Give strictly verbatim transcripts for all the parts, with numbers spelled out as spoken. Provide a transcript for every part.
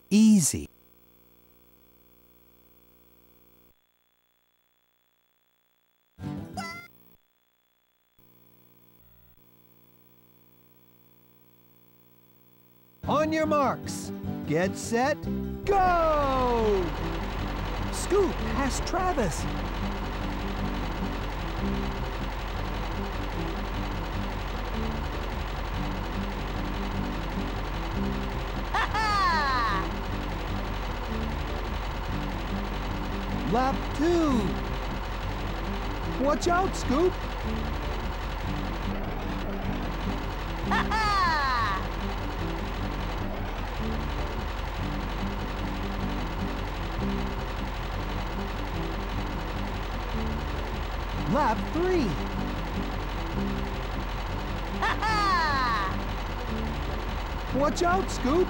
easy. On your marks, get set, go! Scoop past Travis. Lap two. Watch out, Scoop. Lap three. Watch out, Scoop.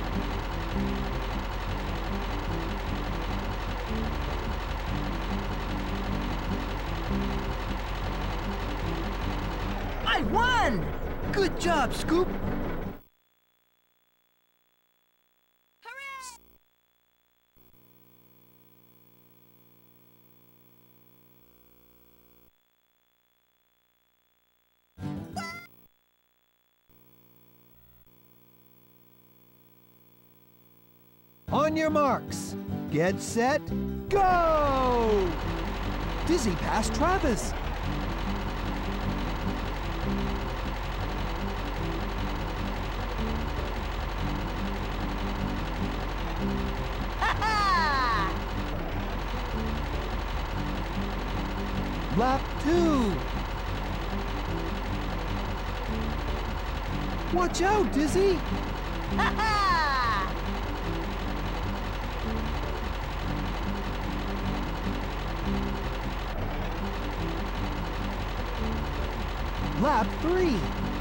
I won! Good job, Scoop. On your marks, get set, go! Dizzy past Travis. Lap two. Watch out, Dizzy. Lap three.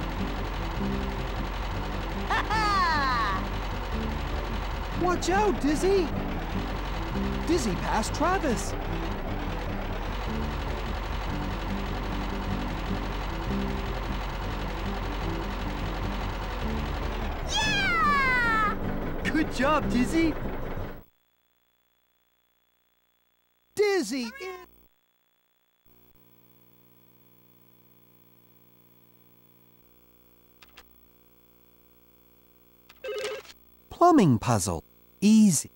Watch out, Dizzy. Dizzy past Travis. Yeah! Good job, Dizzy. Dizzy in. Plumbing puzzle. Easy.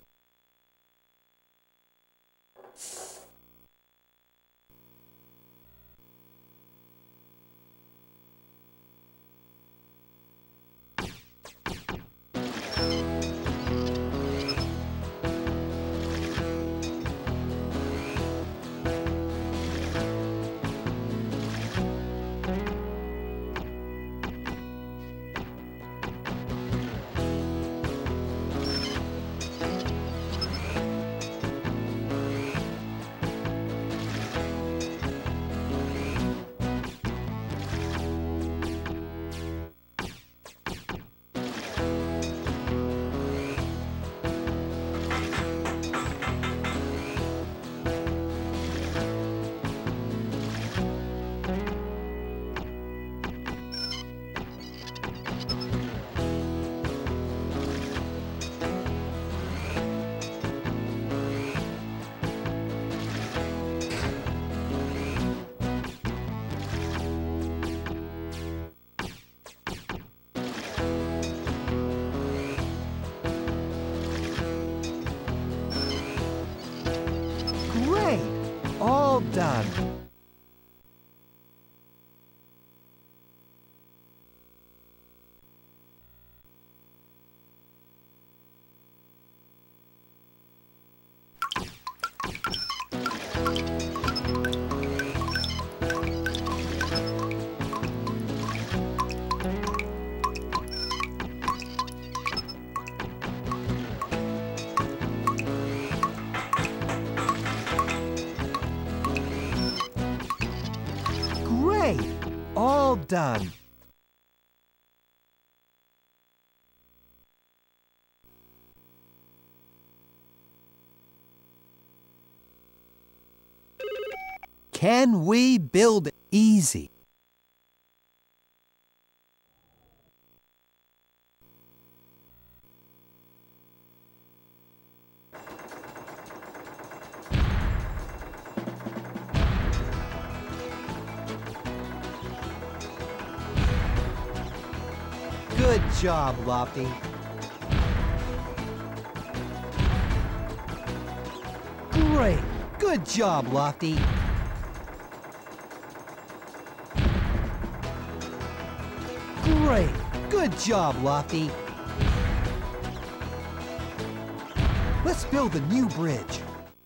Great! All done. Great! All done. Can we build easy? Good job, Lofty. Great. Good job, Lofty. Great. Good job, Lofty. Let's build a new bridge.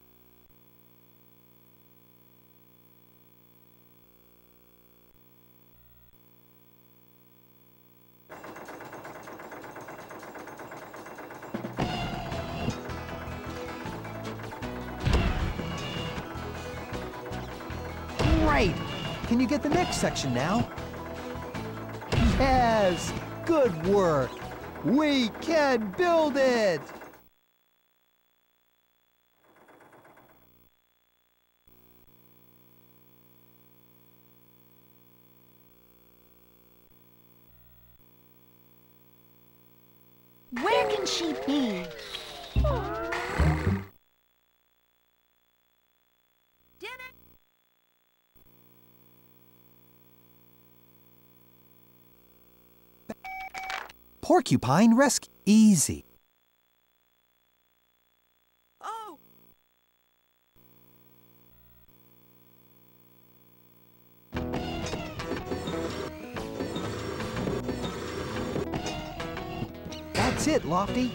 Great! Can you get the next section now? Yes! Good work! We can build it! Where can she be? Dinner. Porcupine rescue. Easy. Oh. That's it, Lofty.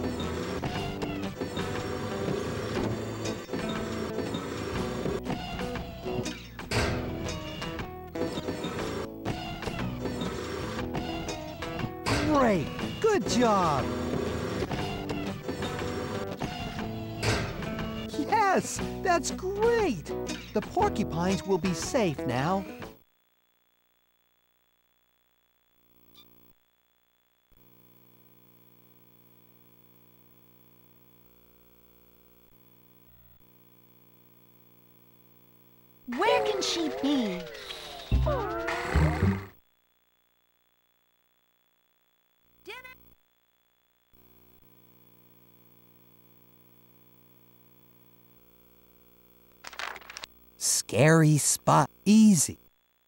Great! Good job! Yes! That's great! The porcupines will be safe now. Where can she be? Dinner. Scary spot. Easy.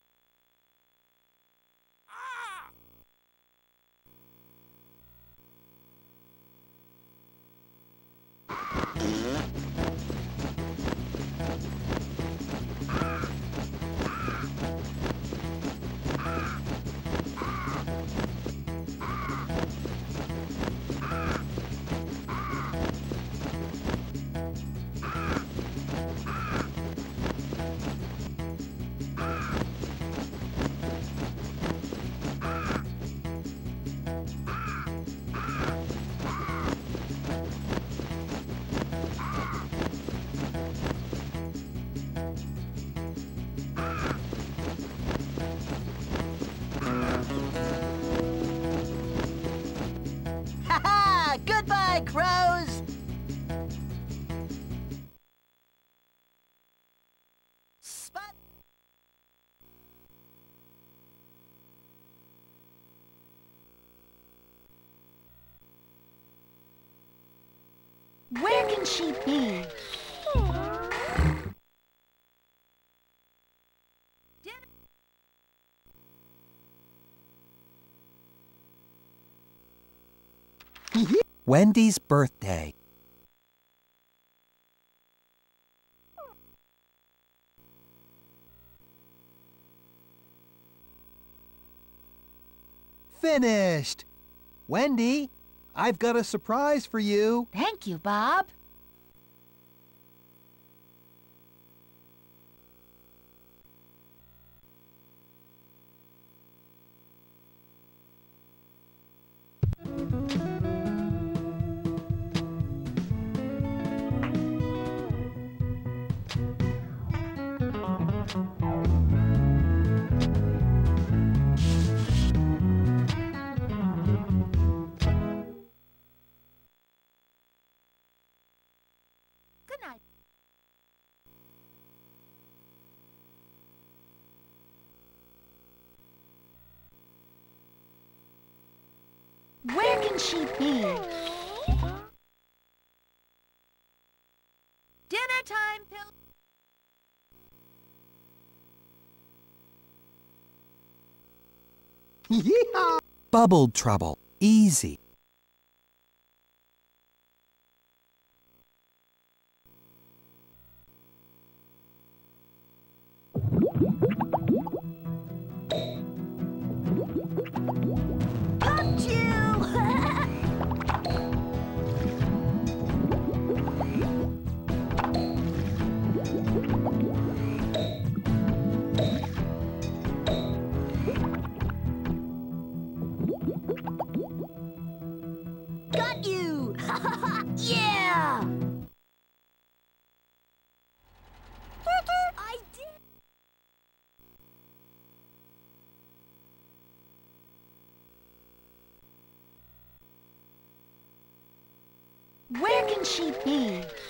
Ha-ha! Goodbye, crows! Spot. Where can she be? Wendy's birthday. Finished! Wendy, I've got a surprise for you. Thank you, Bob. Good night. Where can she be? Dinner time, Pill. Yeehaw! Bubble trouble. Easy. Got you! Got you! Yeah! I did! Where can she be?